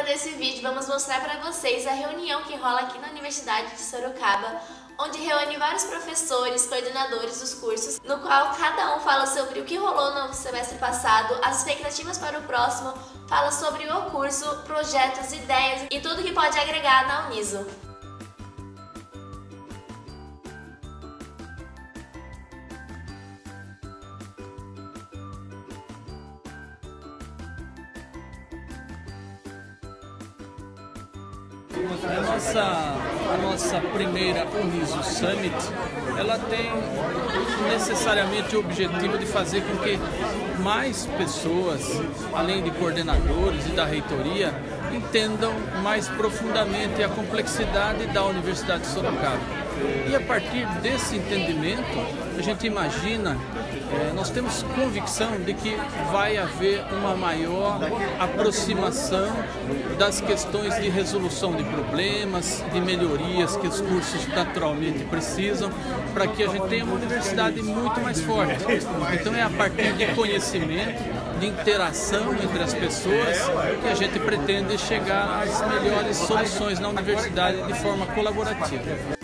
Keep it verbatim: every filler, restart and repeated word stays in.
nesse vídeo vamos mostrar para vocês a reunião que rola aqui na Universidade de Sorocaba, onde reúne vários professores, coordenadores dos cursos, no qual cada um fala sobre o que rolou no semestre passado, as expectativas para o próximo, fala sobre o curso, projetos, ideias e tudo que pode agregar na Uniso. A nossa, a nossa primeira Uniso Summit, ela tem necessariamente o objetivo de fazer com que mais pessoas, além de coordenadores e da reitoria, entendam mais profundamente a complexidade da Universidade de Sorocaba. E a partir desse entendimento, a gente imagina, é, nós temos convicção de que vai haver uma maior aproximação das questões de resolução de problemas, de melhorias que os cursos naturalmente precisam, para que a gente tenha uma universidade muito mais forte. Então é a partir de conhecimento, de interação entre as pessoas, que a gente pretende chegar às melhores soluções na universidade de forma colaborativa.